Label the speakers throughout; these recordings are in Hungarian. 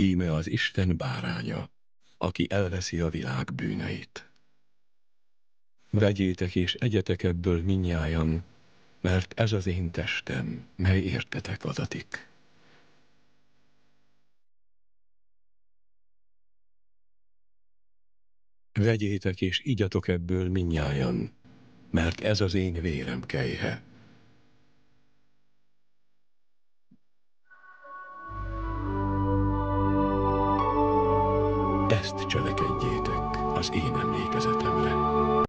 Speaker 1: Íme az Isten báránya, aki elveszi a világ bűneit. Vegyétek és egyetek ebből mindnyájan, mert ez az én testem, mely értetek adatik. Vegyétek és igyatok ebből mindnyájan, mert ez az én vérem kelyhe. Ezt cselekedjétek az én emlékezetemre.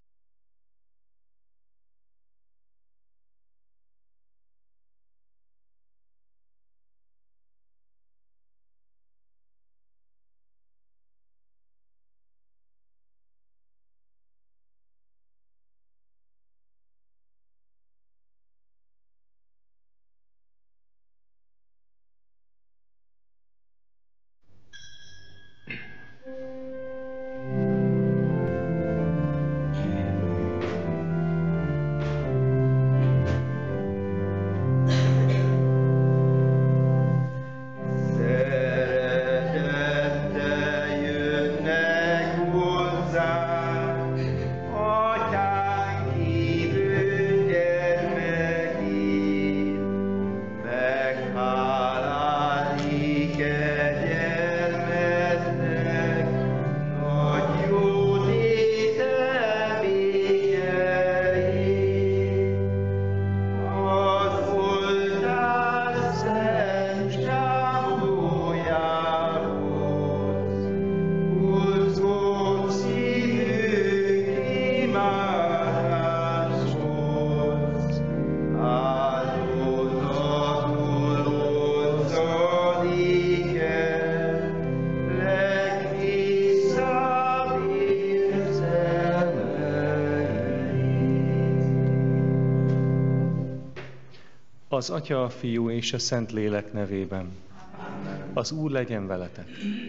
Speaker 2: Az Atya, a Fiú és a Szentlélek nevében. Az Úr legyen veletek.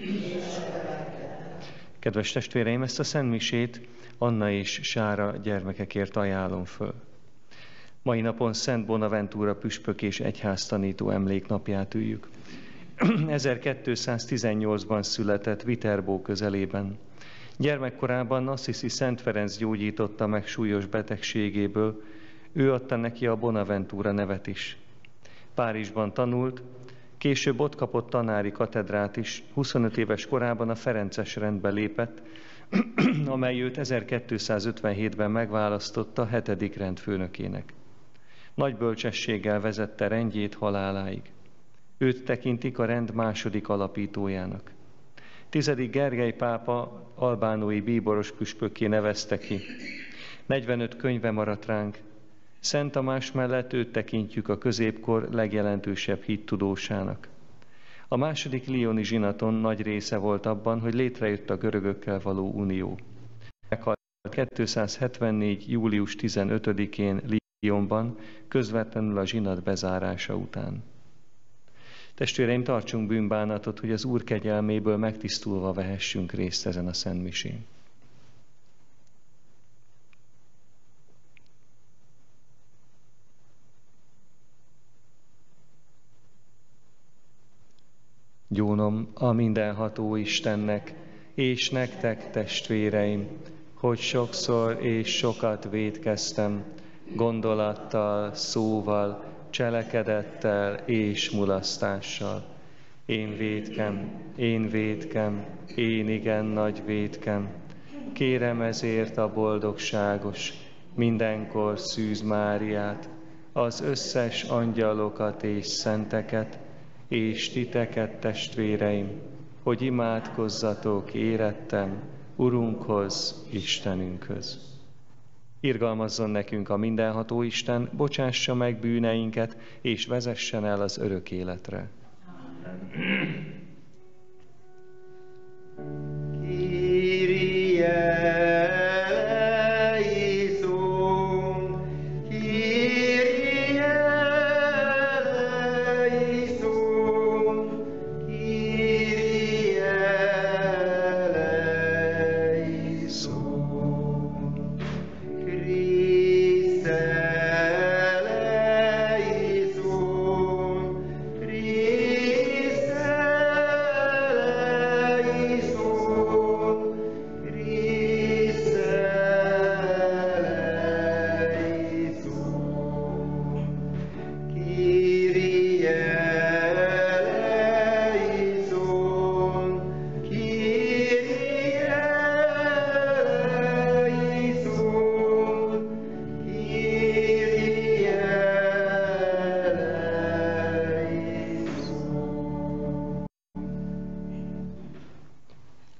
Speaker 2: Kedves testvéreim, ezt a szentmisét Anna és Sára gyermekekért ajánlom föl. Mai napon Szent Bonaventura püspök és egyháztanító emléknapját üljük. 1218-ban született Viterbo közelében. Gyermekkorában Assisi Szent Ferenc gyógyította meg súlyos betegségéből, ő adta neki a Bonaventura nevet is. Párizsban tanult, később ott kapott tanári katedrát is, 25 éves korában a ferences rendbe lépett, amely őt 1257-ben megválasztotta 7. rendfőnökének. Nagy bölcsességgel vezette rendjét haláláig. Őt tekintik a rend második alapítójának. 10. Gergely pápa albánói bíboros püspökké nevezte ki. 45 könyve maradt ránk. Szent Tamás mellett őt tekintjük a középkor legjelentősebb hittudósának. A második lyoni zsinaton nagy része volt abban, hogy létrejött a görögökkel való unió. Meghalt 274. július 15-én Lyonban, közvetlenül a zsinat bezárása után. Testvéreim, tartsunk bűnbánatot, hogy az Úr kegyelméből megtisztulva vehessünk részt ezen a szentmisén. Gyónom a mindenható Istennek, és nektek, testvéreim, hogy sokszor és sokat vétkeztem, gondolattal, szóval, cselekedettel és mulasztással. Én vétkem, én igen nagy vétkem. Kérem ezért a boldogságos, mindenkor Szűz Máriát, az összes angyalokat és szenteket, és titeket, testvéreim, hogy imádkozzatok érettem Urunkhoz, Istenünkhöz. Irgalmazzon nekünk a mindenható Isten, bocsássa meg bűneinket, és vezessen el az örök életre.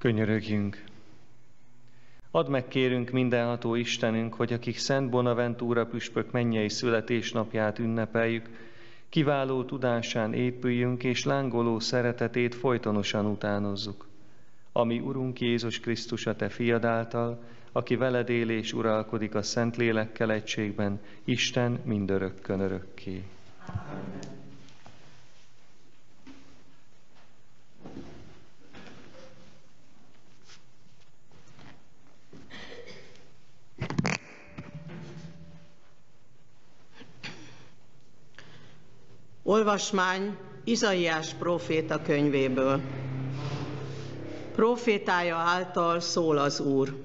Speaker 2: Könyörögjünk! Add meg, kérünk, mindenható Istenünk, hogy akik Szent Bonaventura püspök mennyei születésnapját ünnepeljük, kiváló tudásán épüljünk, és lángoló szeretetét folytonosan utánozzuk. Ami Urunk Jézus Krisztus, a Te fiad által, aki veled él és uralkodik a Szentlélekkel egységben, Isten mindörökkön örökké. Amen.
Speaker 3: Olvasmány Izaiás próféta könyvéből. Prófétája által szól az Úr.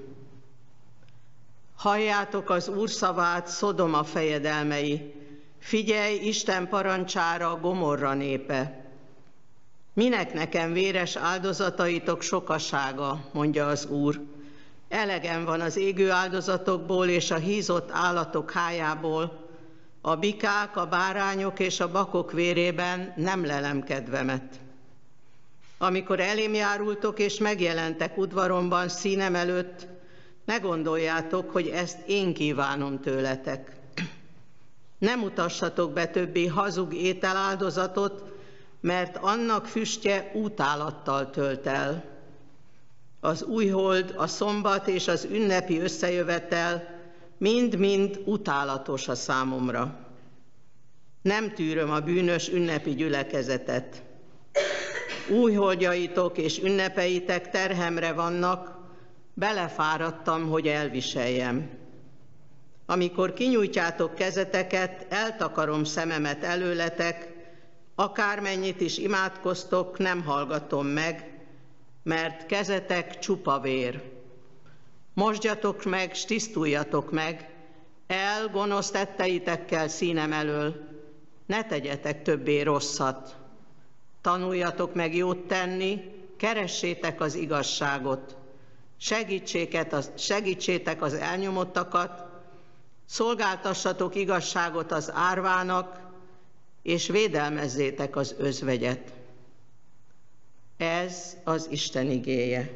Speaker 3: Halljátok az Úr szavát, Szodoma fejedelmei, figyelj Isten parancsára, Gomorra népe. Minek nekem véres áldozataitok sokasága, mondja az Úr. Elegem van az égő áldozatokból és a hízott állatok hájából, a bikák, a bárányok és a bakok vérében nem lelem kedvemet. Amikor elém járultok és megjelentek udvaromban színem előtt, ne gondoljátok, hogy ezt én kívánom tőletek. Nem mutassatok be többé hazug ételáldozatot, mert annak füstje útálattal tölt el. Az újhold, a szombat és az ünnepi összejövetel mind-mind utálatos a számomra. Nem tűröm a bűnös ünnepi gyülekezetet. Újholdjaitok és ünnepeitek terhemre vannak, belefáradtam, hogy elviseljem. Amikor kinyújtjátok kezeteket, eltakarom szememet előletek, akármennyit is imádkoztok, nem hallgatom meg, mert kezetek csupa vér. Mosdjatok meg, s tisztuljatok meg, el gonosz tetteitekkel színem elől, ne tegyetek többé rosszat. Tanuljatok meg jót tenni, keressétek az igazságot, segítsétek az elnyomottakat, szolgáltassatok igazságot az árvának, és védelmezzétek az özvegyet. Ez az Isten igéje.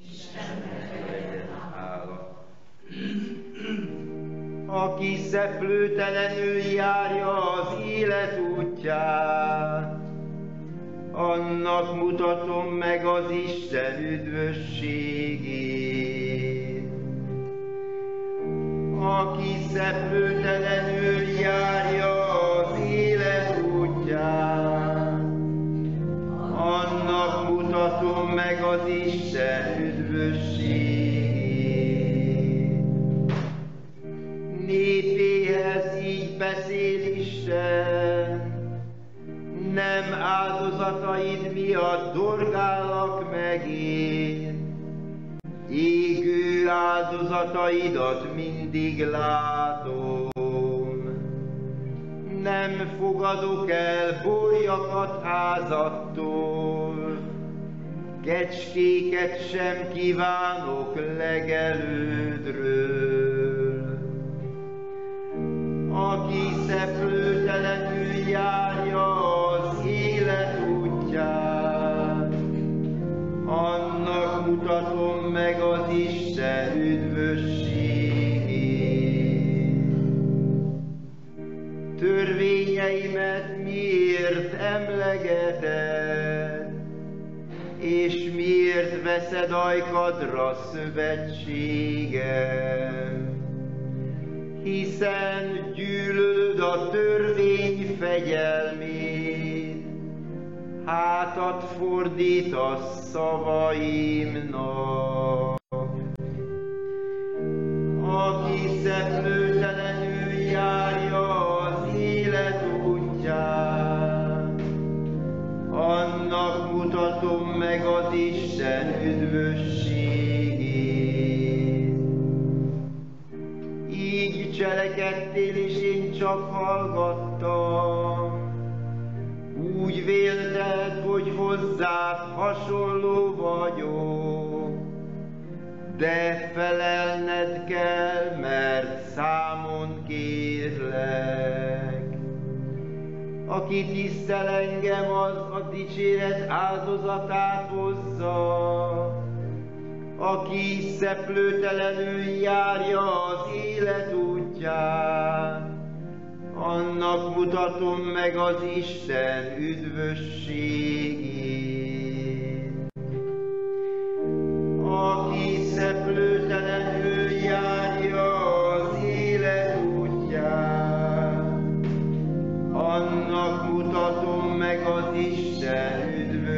Speaker 4: Aki szeplőtelenül járja az élet útját, annak mutatom meg az Isten üdvösségét. Aki szeplőtelenül járja az élet útját, annak mutatom meg az Isten üdvösségét. Népéhez így beszél Isten, nem áldozataid miatt dorgállak meg én, égő áldozataidat mindig látom. Nem fogadok el borjakat házattól, kecskéket sem kívánok legelődről. Aki szeplőtelenül járja az élet útját, annak mutatom meg az Isten üdvösségét. Törvényeimet miért emlegeted, és miért veszed ajkadra szövetségem? Hiszen gyűlölöd a törvény fegyelmét, hátat fordítasz szavaimnak. Aki szeplőtelenül járja az élet útját, annak mutatom meg az Isten üdvösségét. Így cselekedtél, és én csak hallgattam. Úgy vélted, hogy hozzád hasonló vagyok, de felelned kell, mert számon kérlek. Aki tisztel engem, az a dicséret áldozatát hozza, aki szeplőtelenül járja az élet útját. Annak mutatom meg az Isten üdvösségét. Aki szeplőtelenül járja az élet útját, annak mutatom meg az Isten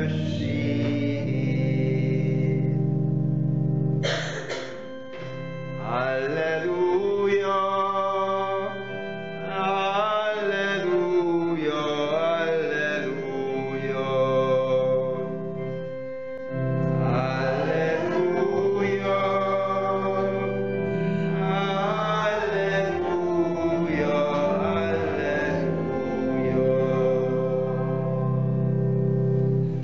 Speaker 4: üdvösségét. Halleluja! Halleluja! Halleluja! Halleluja! Halleluja! Halleluja!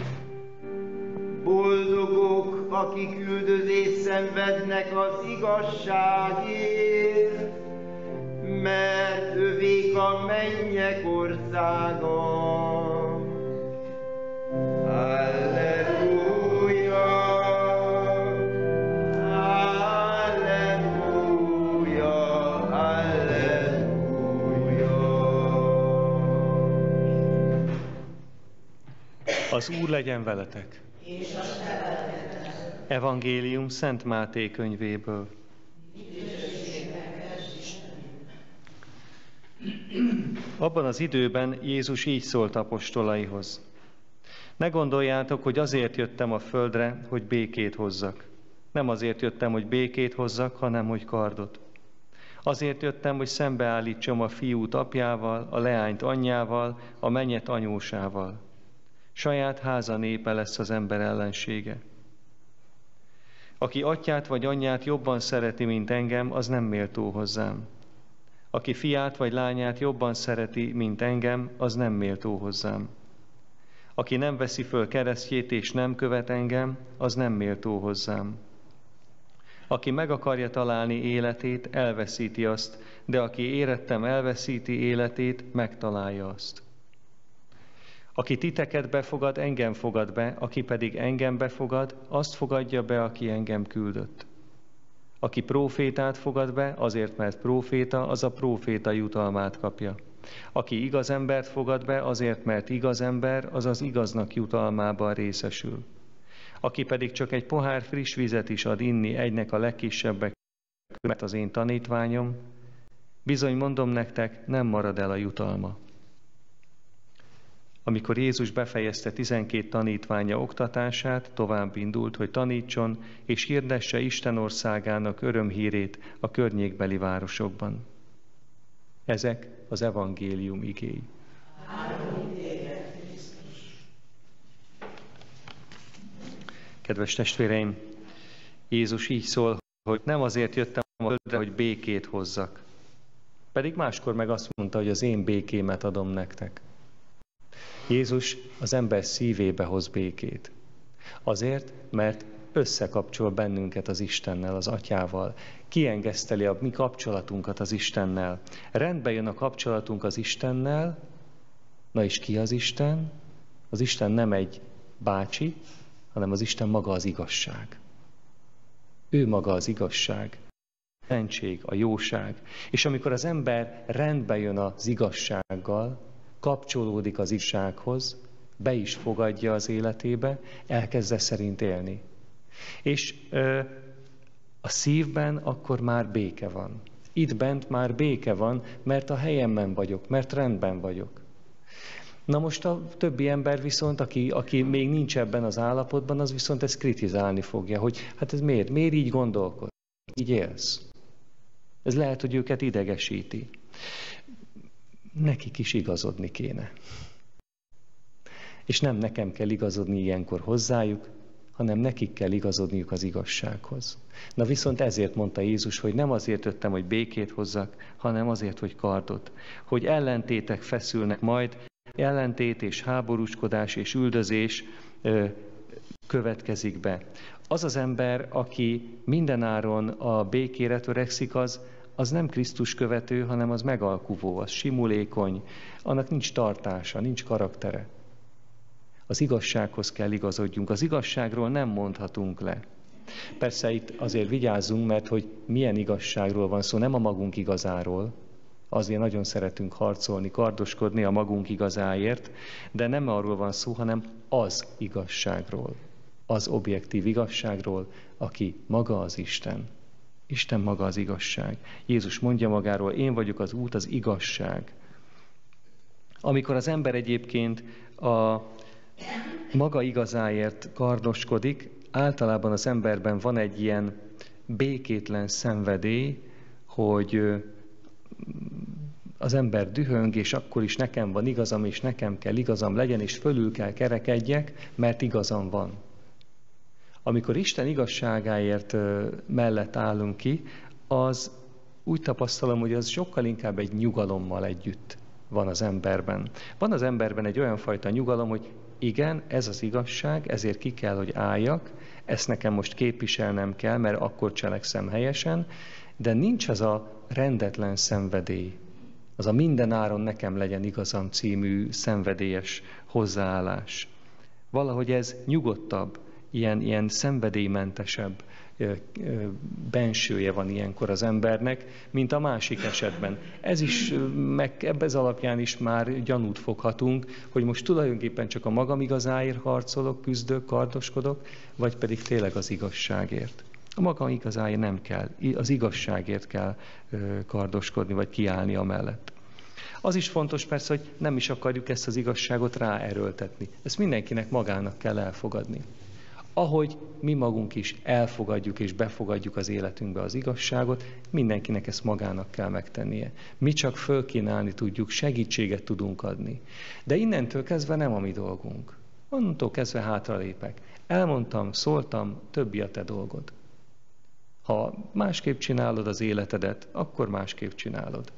Speaker 4: Boldogok, akik üldözést szenvednek az igazságért, mert övék a mennyek országa. Halleluja! Halleluja! Halleluja!
Speaker 2: Az Úr legyen veletek! Evangélium Szent Máté könyvéből. Abban az időben Jézus így szólt apostolaihoz. Ne gondoljátok, hogy azért jöttem a földre, hogy békét hozzak. Nem azért jöttem, hogy békét hozzak, hanem hogy kardot. Azért jöttem, hogy szembeállítsam a fiút apjával, a leányt anyjával, a mennyet anyósával. Saját háza népe lesz az ember ellensége. Aki atyát vagy anyját jobban szereti, mint engem, az nem méltó hozzám. Aki fiát vagy lányát jobban szereti, mint engem, az nem méltó hozzám. Aki nem veszi föl keresztjét és nem követ engem, az nem méltó hozzám. Aki meg akarja találni életét, elveszíti azt, de aki érettem elveszíti életét, megtalálja azt. Aki titeket befogad, engem fogad be, aki pedig engem befogad, azt fogadja be, aki engem küldött. Aki prófétát fogad be, azért, mert próféta, az a próféta jutalmát kapja. Aki igaz embert fogad be, azért, mert igaz ember, az az igaznak jutalmában részesül. Aki pedig csak egy pohár friss vizet is ad inni egynek a legkisebbek, mert az én tanítványom, bizony mondom nektek, nem marad el a jutalma. Amikor Jézus befejezte 12 tanítványa oktatását, tovább indult, hogy tanítson és hirdesse Isten országának örömhírét a környékbeli városokban. Ezek az evangélium igéi. Kedves testvéreim, Jézus így szól, hogy nem azért jöttem a földre, hogy békét hozzak. Pedig máskor meg azt mondta, hogy az én békémet adom nektek. Jézus az ember szívébe hoz békét. Azért, mert összekapcsol bennünket az Istennel, az Atyával. Kiengeszteli a mi kapcsolatunkat az Istennel. Rendbe jön a kapcsolatunk az Istennel. Na és ki az Isten? Az Isten nem egy bácsi, hanem az Isten maga az igazság. Ő maga az igazság, a szentség, a jóság. És amikor az ember rendbe jön az igazsággal, kapcsolódik az igazsághoz, be is fogadja az életébe, elkezd szerint élni. És a szívben akkor már béke van. Itt bent már béke van, mert a helyemben vagyok, mert rendben vagyok. Na most a többi ember viszont, aki még nincs ebben az állapotban, az viszont ezt kritizálni fogja, hogy hát ez miért így gondolkodsz, így élsz. Ez lehet, hogy őket idegesíti. Nekik is igazodni kéne. És nem nekem kell igazodni ilyenkor hozzájuk, hanem nekik kell igazodniuk az igazsághoz. Na viszont ezért mondta Jézus, hogy nem azért jöttem, hogy békét hozzak, hanem azért, hogy kardot. Hogy ellentétek feszülnek majd, ellentét és háborúskodás és üldözés következik be. Az az ember, aki mindenáron a békére törekszik, az nem Krisztus követő, hanem az megalkuvó, az simulékony, annak nincs tartása, nincs karaktere. Az igazsághoz kell igazodjunk, az igazságról nem mondhatunk le. Persze itt azért vigyázzunk, mert hogy milyen igazságról van szó, nem a magunk igazáról. Azért nagyon szeretünk harcolni, kardoskodni a magunk igazáért, de nem arról van szó, hanem az igazságról, az objektív igazságról, aki maga az Isten. Isten maga az igazság. Jézus mondja magáról, én vagyok az út, az igazság. Amikor az ember egyébként a maga igazáért kardoskodik, általában az emberben van egy ilyen békétlen szenvedély, hogy az ember dühöng, és akkor is nekem van igazam, és nekem kell igazam legyen, és fölül kell kerekedjek, mert igazam van. Amikor Isten igazságáért mellett állunk ki, az úgy tapasztalom, hogy az sokkal inkább egy nyugalommal együtt van az emberben. Van az emberben egy olyan fajta nyugalom, hogy igen, ez az igazság, ezért ki kell, hogy álljak, ezt nekem most képviselnem kell, mert akkor cselekszem helyesen, de nincs az a rendetlen szenvedély, az a mindenáron nekem legyen igazam című szenvedélyes hozzáállás. Valahogy ez nyugodtabb, ilyen szenvedélymentesebb bensője van ilyenkor az embernek, mint a másik esetben. Ez alapján is már gyanút foghatunk, hogy most tulajdonképpen csak a magam igazáért harcolok, küzdök, kardoskodok, vagy pedig tényleg az igazságért. A magam igazáért nem kell, az igazságért kell kardoskodni, vagy kiállni amellett. Az is fontos persze, hogy nem is akarjuk ezt az igazságot ráerőltetni. Ezt mindenkinek magának kell elfogadni. Ahogy mi magunk is elfogadjuk és befogadjuk az életünkbe az igazságot, mindenkinek ezt magának kell megtennie. Mi csak fölkínálni tudjuk, segítséget tudunk adni. De innentől kezdve nem a mi dolgunk. Onnantól kezdve hátralépek. Elmondtam, szóltam, többi a te dolgod. Ha másképp csinálod az életedet, akkor másképp csinálod.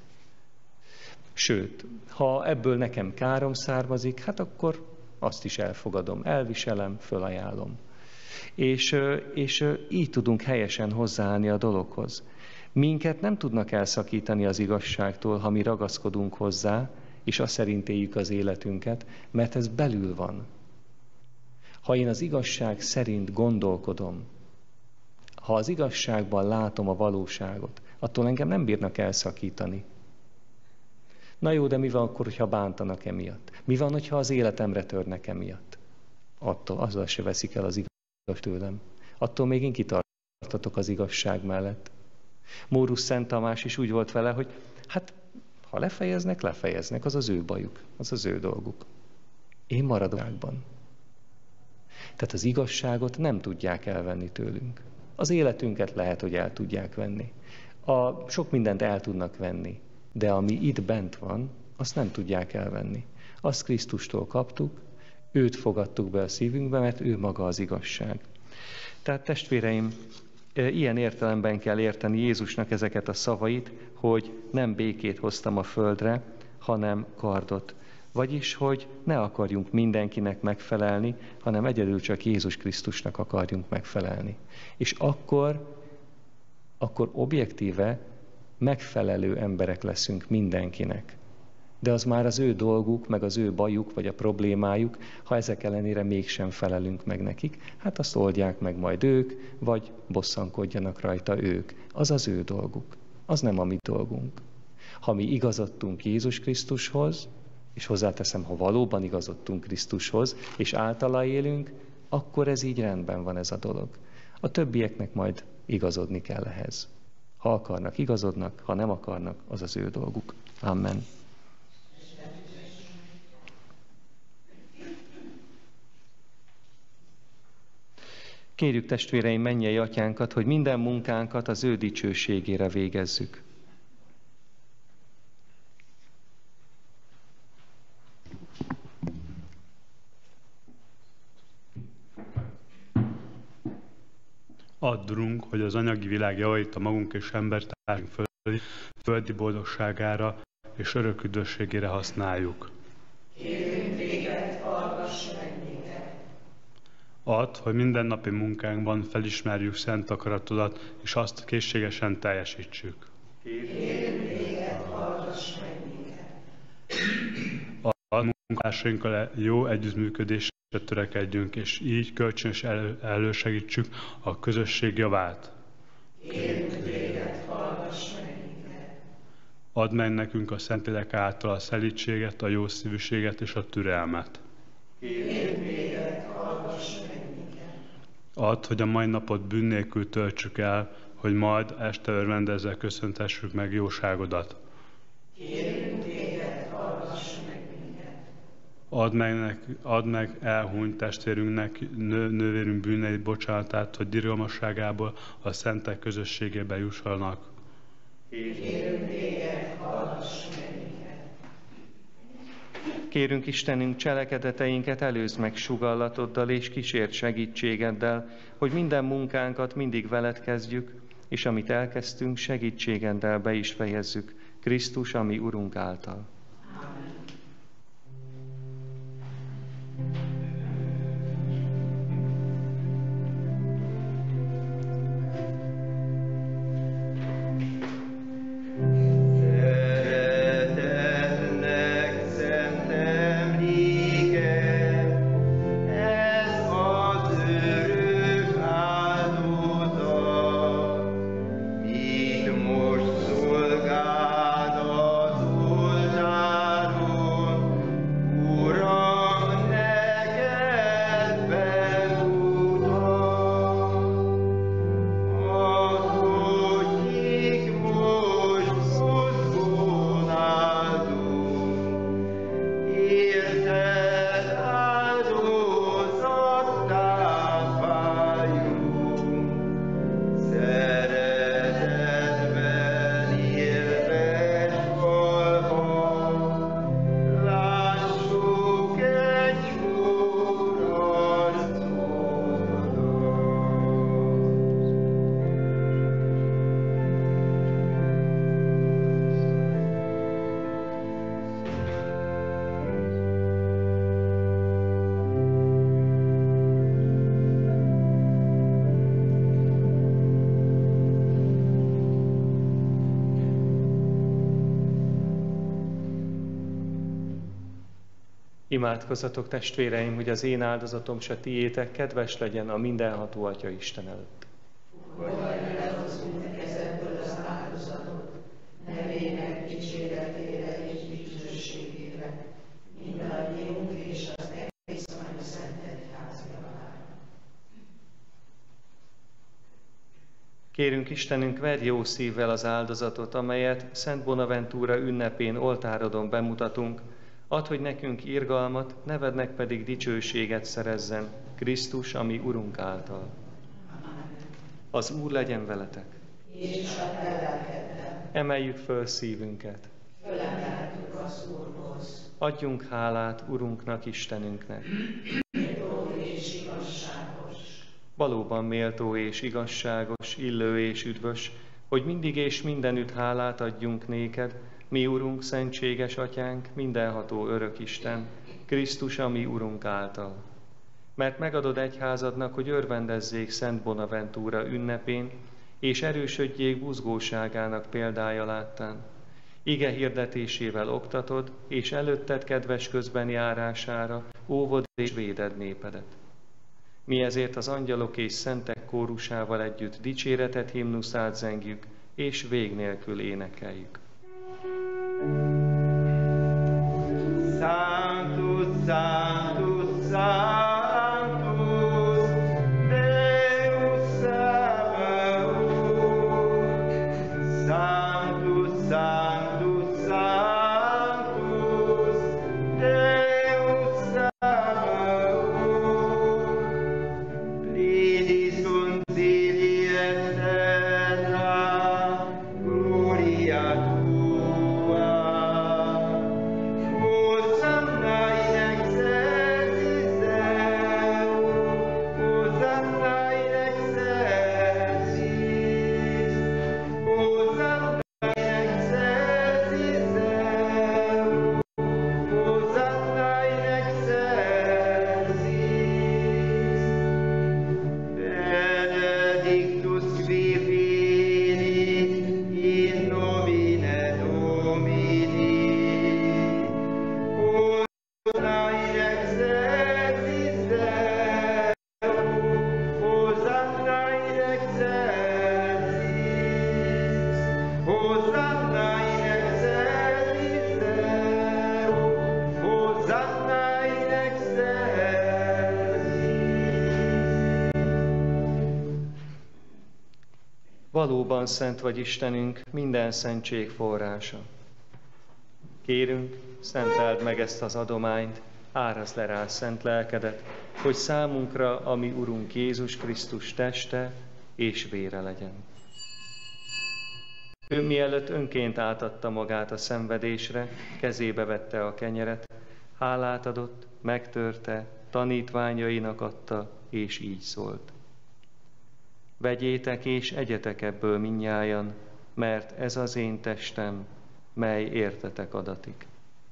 Speaker 2: Sőt, ha ebből nekem károm származik, hát akkor azt is elfogadom, elviselem, fölajánlom. És így tudunk helyesen hozzáállni a dologhoz. Minket nem tudnak elszakítani az igazságtól, ha mi ragaszkodunk hozzá, és azt szerint éljük az életünket, mert ez belül van. Ha én az igazság szerint gondolkodom, ha az igazságban látom a valóságot, attól engem nem bírnak elszakítani. Na jó, de mi van akkor, hogyha bántanak emiatt? Mi van, hogyha az életemre törnek emiatt? Azzal se veszik el az igazságot tőlem. Attól még én kitartatok az igazság mellett. Mórusz Szent Tamás is úgy volt vele, hogy hát, ha lefejeznek, az az ő bajuk, az az ő dolguk. Én maradok. Tehát az igazságot nem tudják elvenni tőlünk. Az életünket lehet, hogy el tudják venni. Sok mindent el tudnak venni, de ami itt bent van, azt nem tudják elvenni. Azt Krisztustól kaptuk, őt fogadtuk be a szívünkbe, mert ő maga az igazság. Tehát testvéreim, ilyen értelemben kell érteni Jézusnak ezeket a szavait, hogy nem békét hoztam a földre, hanem kardot. Vagyis, hogy ne akarjunk mindenkinek megfelelni, hanem egyedül csak Jézus Krisztusnak akarjunk megfelelni. És akkor objektíve megfelelő emberek leszünk mindenkinek. De az már az ő dolguk, meg az ő bajuk, vagy a problémájuk, ha ezek ellenére mégsem felelünk meg nekik, hát azt oldják meg majd ők, vagy bosszankodjanak rajta ők. Az az ő dolguk, az nem a mi dolgunk. Ha mi igazodtunk Jézus Krisztushoz, és hozzáteszem, ha valóban igazodtunk Krisztushoz, és általa élünk, akkor ez így rendben van ez a dolog. A többieknek majd igazodni kell ehhez. Ha akarnak, igazodnak, ha nem akarnak, az az ő dolguk. Amen. Kérjük testvéreim mennyei atyánkat, hogy minden munkánkat az ő dicsőségére végezzük.
Speaker 5: Add, Urunk, hogy az anyagi világ javait a magunk és embertársunk földi boldogságára és örök üdvösségére használjuk.
Speaker 3: Kérünk téged, hallgass meg minket!
Speaker 5: Add, hogy mindennapi munkánkban felismerjük szent akaratodat, és azt készségesen teljesítsük.
Speaker 3: Kérünk téged, hallgass meg minket!
Speaker 5: A munkatársainkkal jó együttműködés törekedjünk, és így kölcsönös elősegítsük a közösség javát.
Speaker 3: Kérünk téged, hallgass meg minket.
Speaker 5: Add meg nekünk a Szentlélek által a szelídséget, a jószívűséget és a türelmet.
Speaker 3: Kérünk téged, hallgass meg minket.
Speaker 5: Add, hogy a mai napot bűn nélkül töltsük el, hogy majd este örvendezzel köszöntessük meg jóságodat.
Speaker 3: Kérünk téged, hallgass meg minket.
Speaker 5: Add meg elhunyt testvérünknek, nővérünk bűneit bocsánatát, hogy irgalmasságából a szentek közösségébe jussanak.
Speaker 3: Kérünk téged, hallgass meg minket.
Speaker 2: Kérünk Istenünk, cselekedeteinket előzd meg sugallatoddal és kísért segítségeddel, hogy minden munkánkat mindig veled kezdjük, és amit elkezdtünk, segítségeddel be is fejezzük, Krisztus, ami Urunk által.
Speaker 3: Amen.
Speaker 4: Szeretetnek szent emléke, ez az örök áldozat, mit most szolgád az oltáron, Uram, neked bemutat. Akik most mozgón áldunk, érted áldozattá váljunk, szeretetben élves halva, lássuk egykor arcodat.
Speaker 2: Imádkozzatok, testvéreim, hogy az én áldozatom se tiétek, kedves legyen a mindenható Atya Isten előtt. Kérünk Istenünk, vedd jó szívvel az áldozatot, amelyet Szent Bonaventura ünnepén oltárodon bemutatunk, add, hogy nekünk irgalmat, nevednek pedig dicsőséget szerezzen, Krisztus, ami Urunk által. Az Úr legyen veletek.
Speaker 3: És a te lelkeddel.
Speaker 2: Emeljük föl szívünket.
Speaker 3: Fölemeltük az Úrhoz.
Speaker 2: Adjunk hálát Urunknak, Istenünknek.
Speaker 3: Méltó és igazságos.
Speaker 2: Valóban méltó és igazságos, illő és üdvös, hogy mindig és mindenütt hálát adjunk néked, mi Urunk, szentséges Atyánk, mindenható örök Isten, Krisztus, ami Urunk által. Mert megadod egyházadnak, hogy örvendezzék Szent Bonaventura ünnepén, és erősödjék buzgóságának példája láttán. Ige hirdetésével oktatod, és előtted kedves közben járására óvod és véded népedet. Mi ezért az angyalok és szentek kórusával együtt dicséretet himnuszát zengjük, és vég nélkül énekeljük.
Speaker 4: Sanctus, Sanctus, Sanctus, Deus Sabaoth. Sanctus, Sanctus, Sanctus, Deus Sabaoth. Pleni sunt celi et terra, gloria tua.
Speaker 2: Valóban szent vagy Istenünk, minden szentség forrása. Kérünk, szenteld meg ezt az adományt, árazd le rá szent lelkedet, hogy számunkra, a mi Urunk Jézus Krisztus teste és vére legyen. Ő mielőtt önként átadta magát a szenvedésre, kezébe vette a kenyeret, hálát adott, megtörte, tanítványainak adta, és így szólt. Vegyétek és egyetek ebből mindnyájan, mert ez az én testem, mely értetek adatik.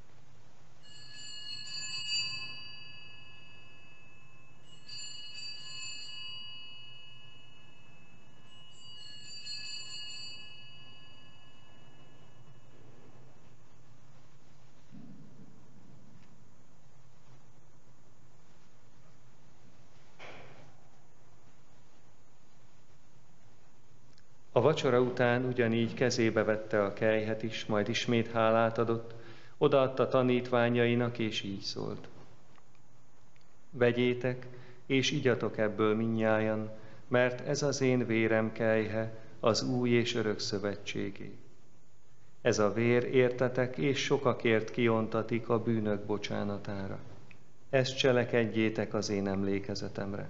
Speaker 2: A vacsora után ugyanígy kezébe vette a kelyhet is, majd ismét hálát adott, odaadta tanítványainak, és így szólt. Vegyétek, és igyatok ebből mindnyájan, mert ez az én vérem kelyhe, az új és örök szövetségé. Ez a vér értetek, és sokakért kiontatik a bűnök bocsánatára. Ezt cselekedjétek az én emlékezetemre.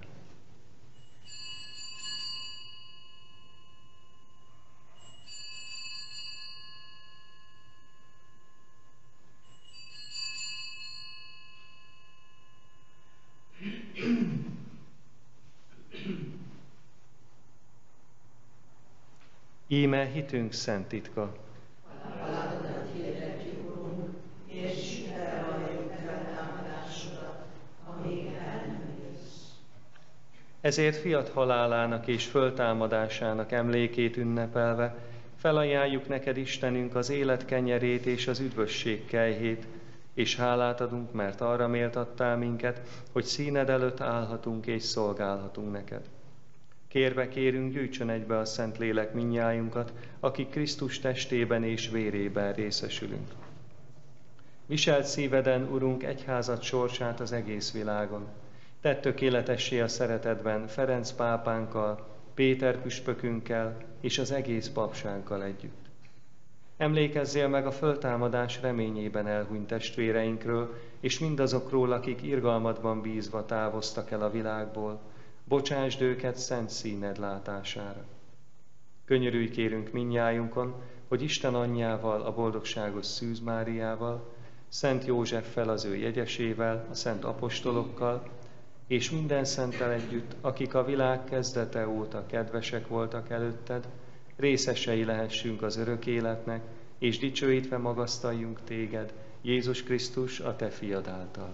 Speaker 2: Íme hitünk szent titka.
Speaker 3: Halálodat hirdetjük, Urunk, és hitre valljuk feltámadásodat, amíg el nem jössz.
Speaker 2: Ezért fiat halálának és föltámadásának emlékét ünnepelve felajánljuk neked, Istenünk, az élet kenyerét és az üdvösség kelyhét, és hálát adunk, mert arra méltattál minket, hogy színed előtt állhatunk és szolgálhatunk neked. Kérve kérünk, gyűjtsön egybe a Szentlélek mindnyájunkat, akik Krisztus testében és vérében részesülünk. Viselt szíveden, Urunk, egyházad sorsát az egész világon. Tedd tökéletessé a szeretetben Ferenc pápánkkal, Péter püspökünkkel és az egész papsággal együtt. Emlékezzél meg a föltámadás reményében elhunyt testvéreinkről, és mindazokról, akik irgalmadban bízva távoztak el a világból. Bocsásd őket szent színed látására. Könyörülj kérünk mindnyájunkon, hogy Isten anyjával, a boldogságos Szűz Máriával, Szent Józseffel, az ő jegyesével, a szent apostolokkal, és minden szenttel együtt, akik a világ kezdete óta kedvesek voltak előtted, részesei lehessünk az örök életnek, és dicsőítve magasztaljunk téged, Jézus Krisztus, a te fiad által.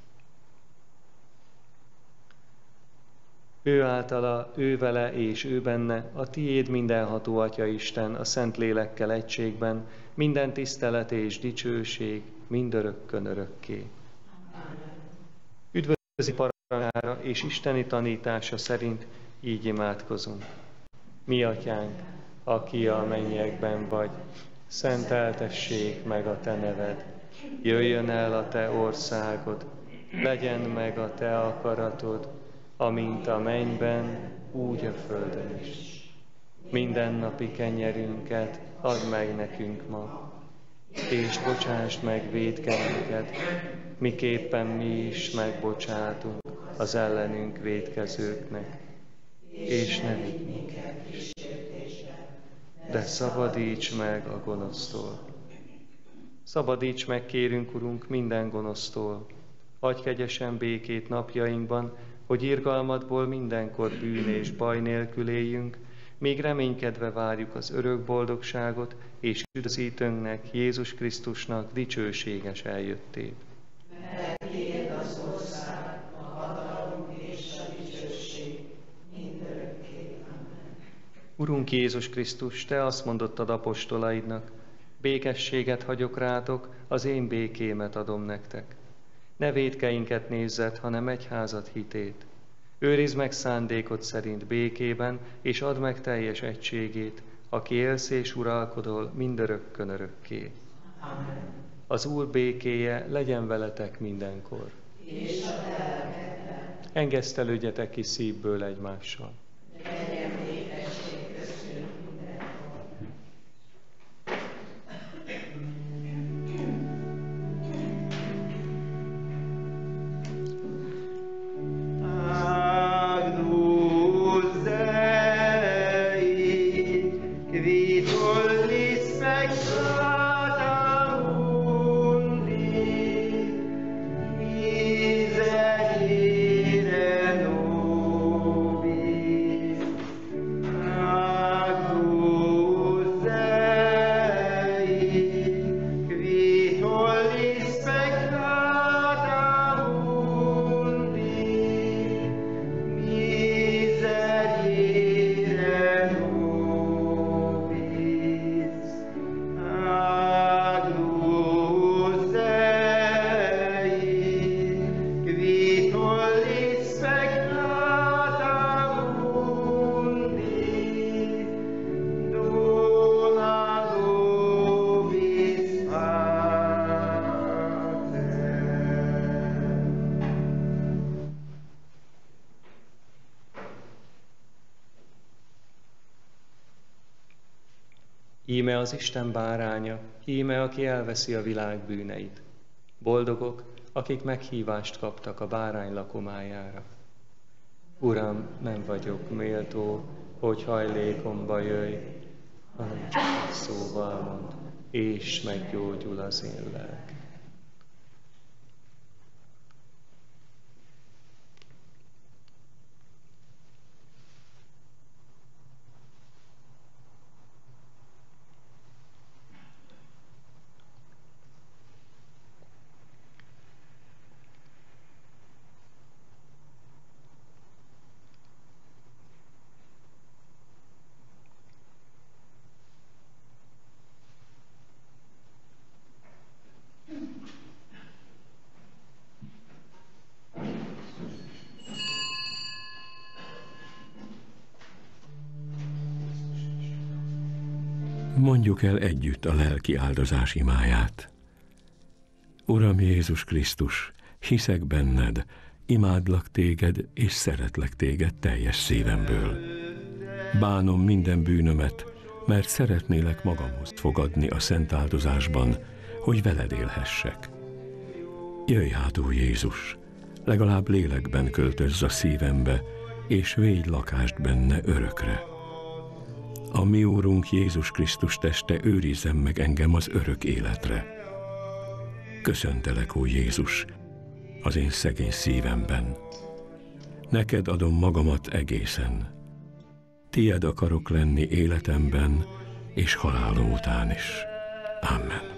Speaker 2: Ő általa, ő vele és ő benne, a tiéd mindenható Atya Isten, a Szent Lélekkel egységben, minden tisztelet és dicsőség, mindörökkön örökké. Üdvözli parancsára és isteni tanítása szerint így imádkozunk. Mi Atyánk, aki a mennyekben vagy, szenteltessék meg a te neved, jöjjön el a te országod, legyen meg a te akaratod, amint a mennyben, úgy a földön is. Mindennapi kenyerünket add meg nekünk ma, és bocsásd meg vétkeinket, miképpen mi is megbocsátunk az ellenünk vétkezőknek. És ne vigy minket kísértésbe, de szabadíts meg a gonosztól. Szabadíts meg, kérünk, Urunk, minden gonosztól. Adj kegyesen békét napjainkban, hogy irgalmadból mindenkor bűn és baj nélkül éljünk, még reménykedve várjuk az örök boldogságot, és üdvözítőnknek, Jézus Krisztusnak dicsőséges eljöttét.
Speaker 3: Mert tiéd az ország, a hatalom és a dicsőség mindörökké. Amen.
Speaker 2: Urunk Jézus Krisztus, te azt mondottad apostolaidnak, békességet hagyok rátok, az én békémet adom nektek. Ne vétkeinket nézzed, hanem egyházad hitét. Őrizd meg szándékod szerint békében, és add meg teljes egységét, aki élsz és uralkodol mindörökkön örökké.
Speaker 3: Amen.
Speaker 2: Az Úr békéje legyen veletek mindenkor.
Speaker 3: És a te lelkedben.
Speaker 2: Engesztelődjetek ki szívből egymással.
Speaker 3: Legyen békesség köztünk
Speaker 2: Íme az Isten báránya, íme, aki elveszi a világ bűneit. Boldogok, akik meghívást kaptak a bárány lakomájára. Uram, nem vagyok méltó, hogy hajlékomba jöjj, hanem csak egy szóval mond, és meggyógyul az én lelkem.
Speaker 1: Mondjuk el együtt a lelki áldozás imáját. Uram Jézus Krisztus, hiszek benned, imádlak téged és szeretlek téged teljes szívemből. Bánom minden bűnömet, mert szeretnélek magamhoz fogadni a szent áldozásban, hogy veled élhessek. Jöjj hát, Úr Jézus, legalább lélekben költözz a szívembe, és védj lakást benne örökre. A mi Úrunk Jézus Krisztus teste őrizzen meg engem az örök életre. Köszöntelek, Ó Jézus, az én szegény szívemben. Neked adom magamat egészen. Tied akarok lenni életemben és halálom után is. Amen.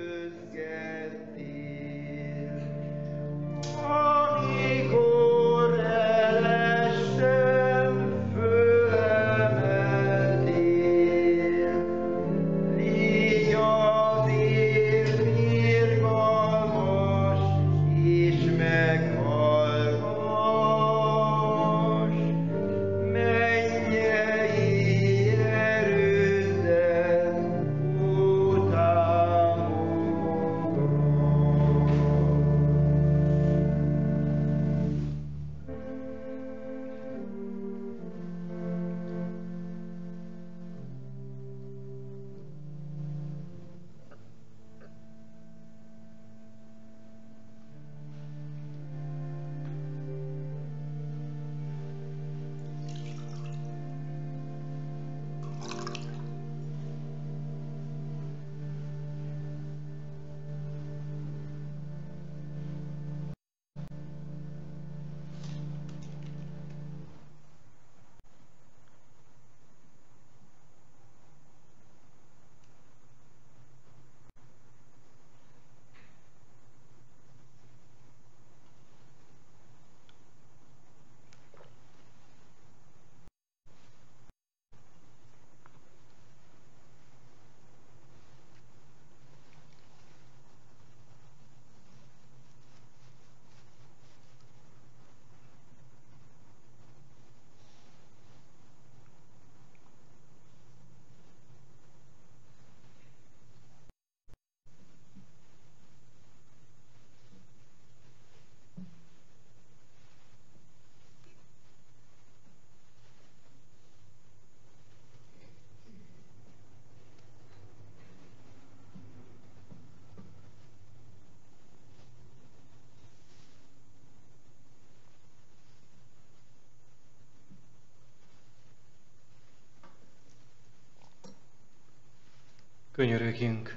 Speaker 2: Könyörögjünk!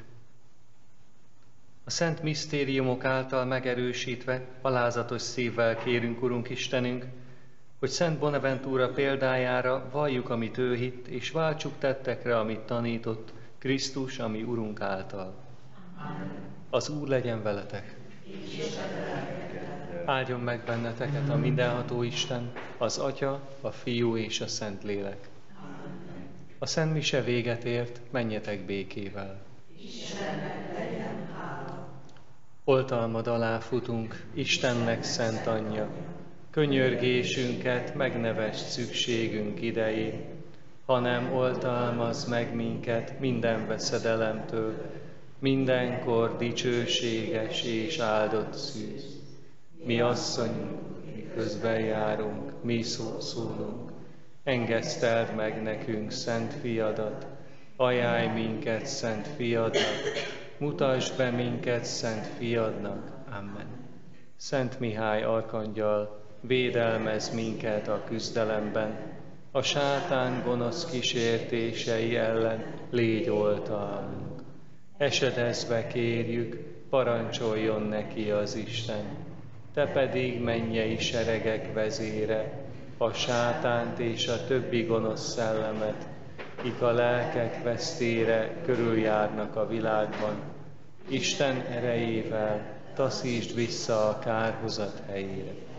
Speaker 2: A szent misztériumok által megerősítve, alázatos szívvel kérünk, Urunk Istenünk, hogy Szent Bonaventúra példájára valljuk, amit ő hitt, és váltsuk tettekre, amit tanított, Krisztus, ami Urunk által. Amen. Az Úr legyen veletek! Áldjon meg benneteket a mindenható Isten, az Atya, a Fiú és a Szentlélek. A Szent Mise véget ért, menjetek békével.
Speaker 6: Istennek legyen hála.
Speaker 2: Oltalmad alá futunk, Istennek szent anyja, könyörgésünket megnevesd szükségünk idején, hanem oltalmazz meg minket minden veszedelemtől, mindenkor dicsőséges és áldott szűz. Mi asszonyunk, mi közben járunk, mi szólunk, engeszteld meg nekünk szent fiadat, Ajánlj minket Szent Fiadnak, mutasd be minket Szent Fiadnak. Amen. Szent Mihály arkangyal, védelmezz minket a küzdelemben, a sátán gonosz kísértései ellen légy oltalmunk. Esedezve kérjük, parancsoljon neki az Isten. Te pedig, mennyei seregek vezére, a sátánt és a többi gonosz szellemet, kik a lelkek vesztére körüljárnak a világban, Isten erejével taszítsd vissza a kárhozat helyére.